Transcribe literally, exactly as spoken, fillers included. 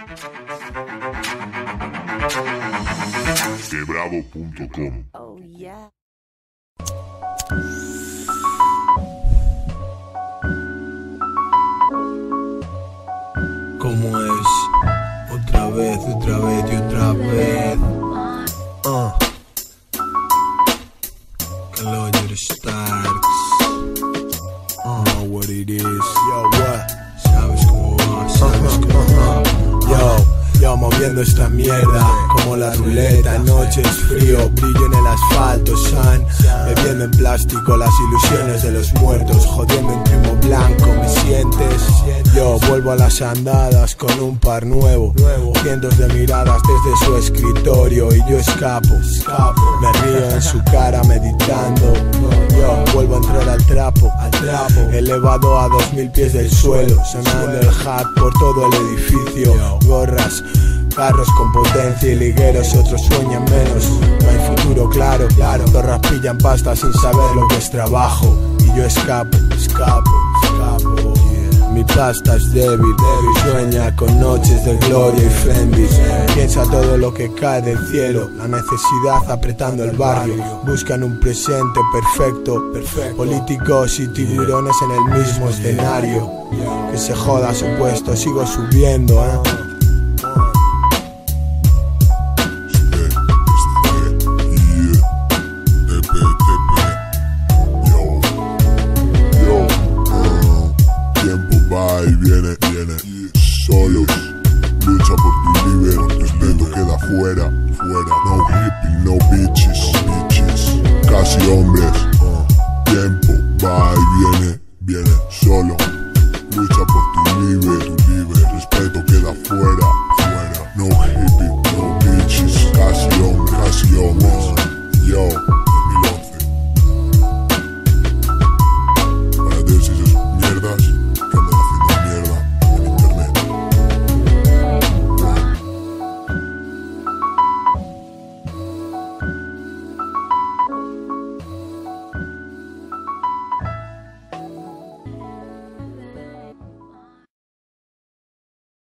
Quebravo punto com. Oh yeah. ¿Cómo es? Otra vez, otra vez y otra vez. Uh. Calogero Starks. Uh, know what it is. Yo, what? Sabes cómo va, sabes uh-huh, cómo va. Uh-huh. Yo. Yo moviendo esta mierda como la ruleta. Noches frío, brillo en el asfalto, sun. Bebiendo en plástico las ilusiones de los muertos. Jodiendo en primo blanco, ¿me sientes? Yo vuelvo a las andadas con un par nuevo. Cientos de miradas desde su escritorio y yo escapo. Me río en su cara meditando. Yo vuelvo a entrar al trapo, al trapo. Elevado a dos mil pies del suelo, sonando el hat por todo el edificio. Gorras, carros con potencia y ligueros, y otros sueñan menos. No hay futuro claro, claro. Torras pillan pasta sin saber lo que es trabajo. Y yo escapo, escapo, escapo. Yeah. Mi pasta es débil, débil. Sueña con noches de gloria y friendly. Piensa todo lo que cae del cielo. La necesidad apretando el barrio. Buscan un presente perfecto, perfecto. Políticos y tiburones en el mismo escenario. Que se joda su puesto, sigo subiendo, eh. Va y viene, viene, solos. Lucha por tu libre, respeto queda fuera, fuera. No hippie, no bitches, bitches. Casi hombres, tiempo va y viene, viene, solo. Lucha por tu libre, tu libre, respeto queda fuera, fuera. No hippie.